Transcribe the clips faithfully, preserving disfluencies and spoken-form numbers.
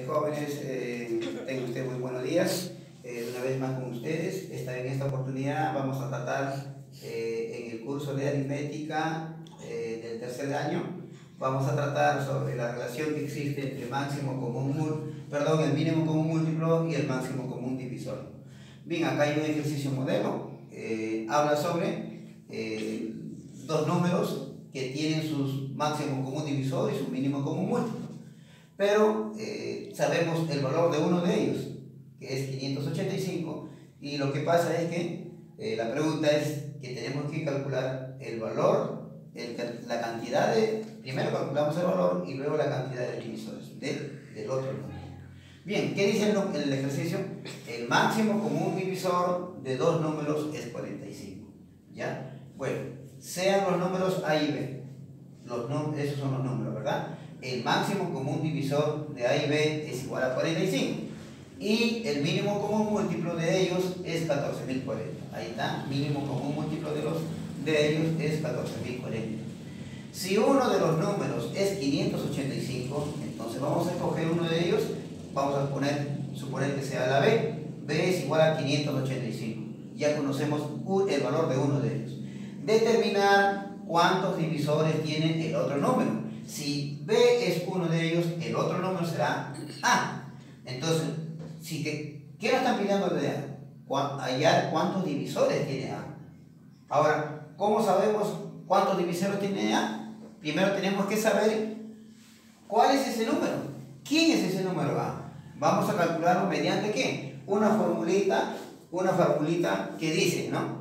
jóvenes, eh, tengan ustedes muy buenos días. Eh, una vez más con ustedes. Esta, en esta oportunidad vamos a tratar eh, en el curso de aritmética eh, del tercer año. Vamos a tratar sobre la relación que existe entre máximo común, perdón, el mínimo común múltiplo y el máximo común divisor. Bien, acá hay un ejercicio modelo. Eh, habla sobre eh, dos números que tienen sus máximo común divisor y su mínimo común múltiplo. Pero eh, sabemos el valor de uno de ellos, que es quinientos ochenta y cinco, y lo que pasa es que eh, la pregunta es que tenemos que calcular el valor, el, la cantidad de, primero calculamos el valor y luego la cantidad de divisores del, del otro número. Bien, ¿qué dice el, el ejercicio? El máximo común divisor de dos números es cuarenta y cinco. ¿Ya? Bueno, sean los números A y B, los, esos son los números, ¿verdad? El máximo común divisor de A y B es igual a cuarenta y cinco. Y el mínimo común múltiplo de ellos es catorce mil cuarenta. Ahí está, mínimo común múltiplo de, los, de ellos es catorce mil cuarenta. Si uno de los números es quinientos ochenta y cinco, entonces vamos a escoger uno de ellos. Vamos a poner, suponer que sea la B. B es igual a quinientos ochenta y cinco. Ya conocemos el valor de uno de ellos. Determinar cuántos divisores tiene el otro número. Si B es uno de ellos, el otro número será A. Entonces, si te, ¿qué nos están pidiendo de A? Hallar cuántos divisores tiene A. Ahora, ¿cómo sabemos cuántos divisores tiene A? Primero tenemos que saber cuál es ese número. ¿Quién es ese número A? Vamos a calcularlo mediante ¿qué? Una formulita, una formulita que dice, ¿no?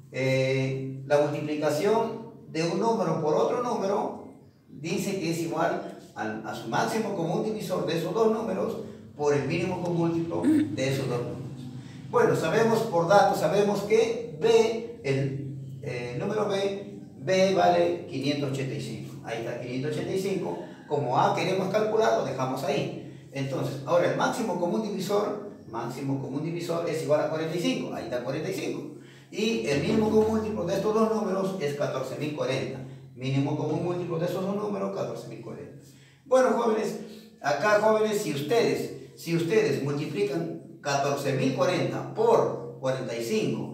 Eh, la multiplicación de un número por otro número dice que es igual a, a su máximo común divisor de esos dos números por el mínimo común múltiplo de esos dos números. Bueno, sabemos por datos, sabemos que B, el eh, número B, B vale quinientos ochenta y cinco. Ahí está quinientos ochenta y cinco. Como A queremos calcular, lo dejamos ahí. Entonces, ahora el máximo común divisor, máximo común divisor es igual a cuarenta y cinco. Ahí está cuarenta y cinco. Y el mínimo común múltiplo de estos dos números es catorce mil cuarenta. Mínimo común múltiplo de esos dos números, catorce mil cuarenta. Bueno, jóvenes, acá, jóvenes, si ustedes, si ustedes multiplican catorce mil cuarenta por cuarenta y cinco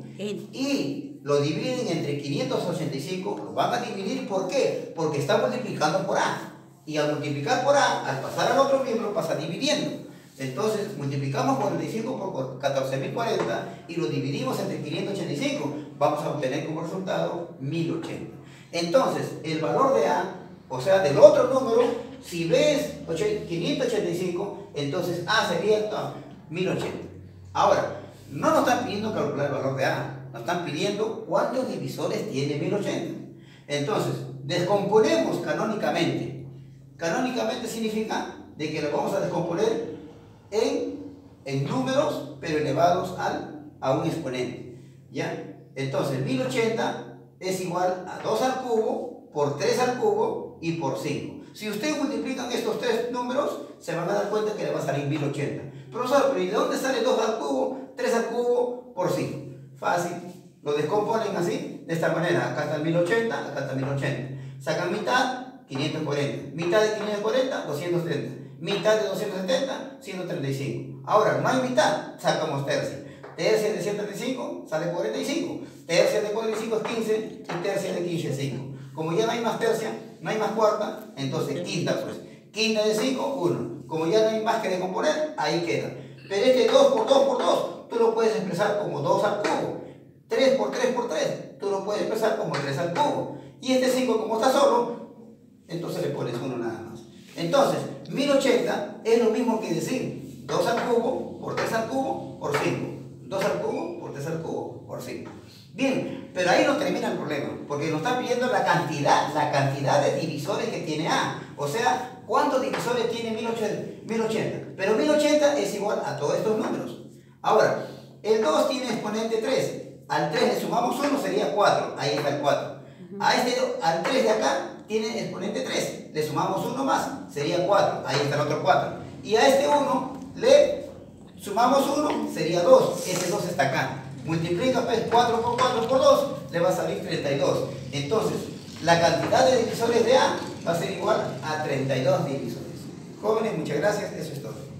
y lo dividen entre quinientos ochenta y cinco, lo van a dividir, ¿por qué? Porque está multiplicando por A. Y al multiplicar por A, al pasar al otro miembro, pasa dividiendo. Entonces, multiplicamos cuarenta y cinco por catorce mil cuarenta y lo dividimos entre quinientos ochenta y cinco. Vamos a obtener como resultado mil ochenta. Entonces, el valor de A, o sea, del otro número, si B es quinientos ochenta y cinco, entonces A sería mil ochenta. Ahora, no nos están pidiendo calcular el valor de A, nos están pidiendo cuántos divisores tiene mil ochenta. Entonces, descomponemos canónicamente. Canónicamente significa de que lo vamos a descomponer en, en números, pero elevados al, a un exponente. ¿Ya? Entonces, mil ochenta es igual a dos al cubo, por tres al cubo y por cinco. Si ustedes multiplican estos tres números, se van a dar cuenta que le va a salir mil ochenta. Profesor, ¿pero y de dónde sale dos al cubo, tres al cubo, por cinco? Fácil. Lo descomponen así, de esta manera. Acá está el mil ochenta, acá está el mil ochenta. Sacan mitad, quinientos cuarenta. Mitad de quinientos cuarenta, doscientos setenta. Mitad de doscientos setenta, ciento treinta y cinco. Ahora, no hay mitad, sacamos tercia. Tercia de ciento treinta y cinco sale cuarenta y cinco. Tercia de cuarenta y cinco es quince y tercia de quince es cinco. Como ya no hay más tercia, no hay más cuarta, entonces quinta pues. Quinta de cinco, uno. Como ya no hay más que decomponer, ahí queda. Pero este dos por dos por dos, tú lo puedes expresar como dos al cubo. tres por tres por tres, tú lo puedes expresar como tres al cubo. Y este cinco, como está solo, entonces le pones uno nada más. Entonces, mil ochenta es lo mismo que decir dos al cubo por tres al cubo por cinco. dos al cubo por tres al cubo por cinco. Bien, pero ahí no termina el problema, porque nos están pidiendo la cantidad, la cantidad de divisores que tiene A. O sea, ¿cuántos divisores tiene mil ochenta? Pero mil ochenta es igual a todos estos números. Ahora, el dos tiene exponente tres. Al tres le sumamos uno, sería cuatro. Ahí está el cuatro. A este, al tres de acá tiene exponente tres. Le sumamos uno más, sería cuatro. Ahí está el otro cuatro. Y a este uno le sumamos uno, sería dos. Ese dos está acá. Multiplica pues cuatro por cuatro por dos, le va a salir treinta y dos. Entonces, la cantidad de divisores de A va a ser igual a treinta y dos divisores. Jóvenes, muchas gracias. Eso es todo.